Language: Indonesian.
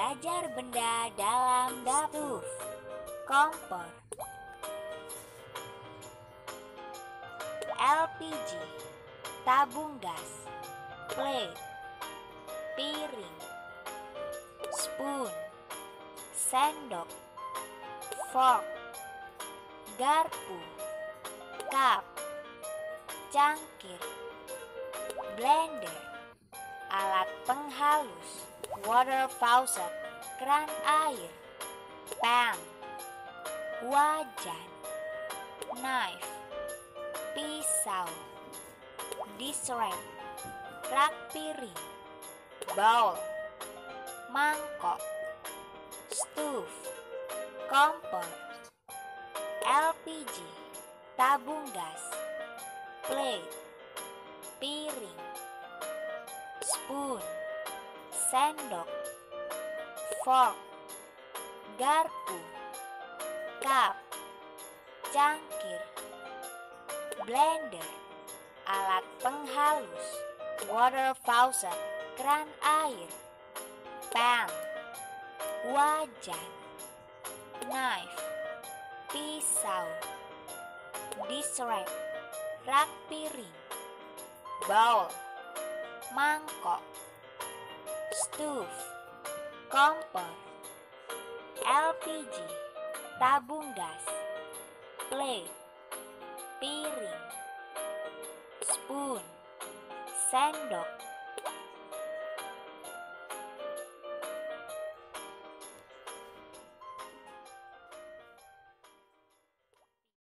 Sejajar benda dalam dapur. Kompor, LPG, tabung gas, plate, piring, spoon, sendok, fork, garpu, cup, cangkir, blender, alat penghalus, water faucet, keran air, pan, wajan, knife, pisau, dish rack, rak piring, bowl, mangkok, stove, kompor, LPG, tabung gas, plate, piring, spoon, sendok, fork, garpu, cup, cangkir, blender, alat penghalus, water faucet, keran air, pan, wajan, knife, pisau, dish rack, rak piring, bowl, mangkok, stove, kompor, LPG, tabung gas, plate, piring, spoon, sendok,